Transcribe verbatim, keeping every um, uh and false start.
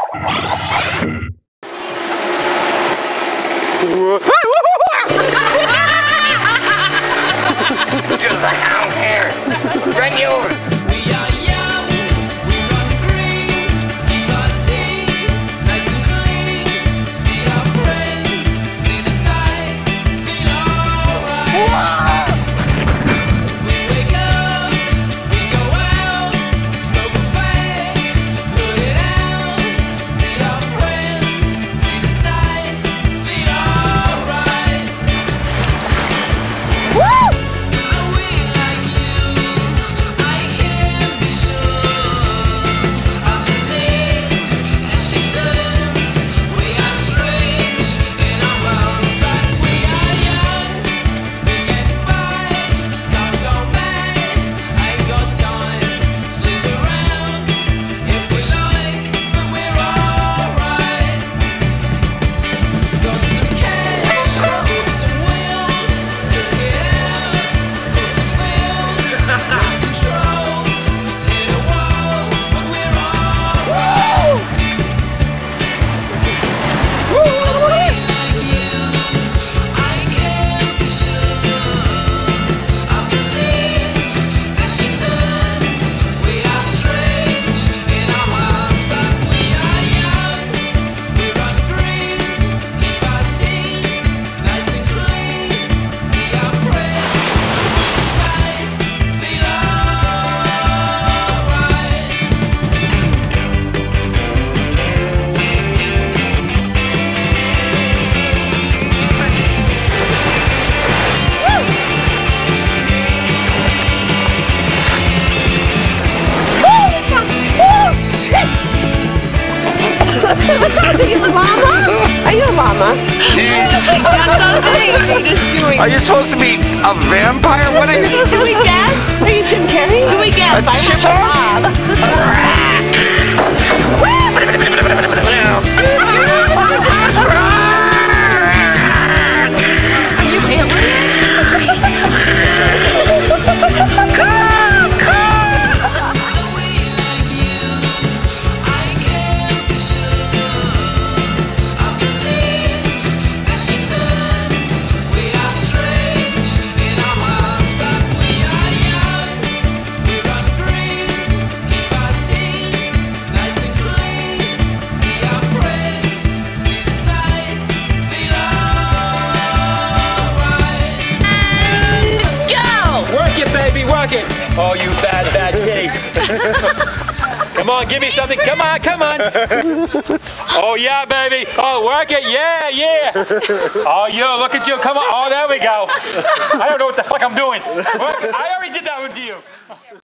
Just like I don't care. Bring you over. We are young, we run green, keep our teeth nice and clean. See our friends, see the sights, feel alright. We wake up, we go out, smoke a fag, put it out. See our friends, see the sights, feel alright. Woo! Are you a llama? Are you a llama? Are you supposed to be a vampire? What are you? Do we guess? Are you Jim Carrey? Do we guess? A chipmunk? Are you alien? Work it! Oh, you bad, bad kitty. Come on, give me something. Come on, come on. Oh, yeah, baby. Oh, work it. Yeah, yeah. Oh, you, look at you. Come on. Oh, there we go. I don't know what the fuck I'm doing. Work it. I already did that one to you.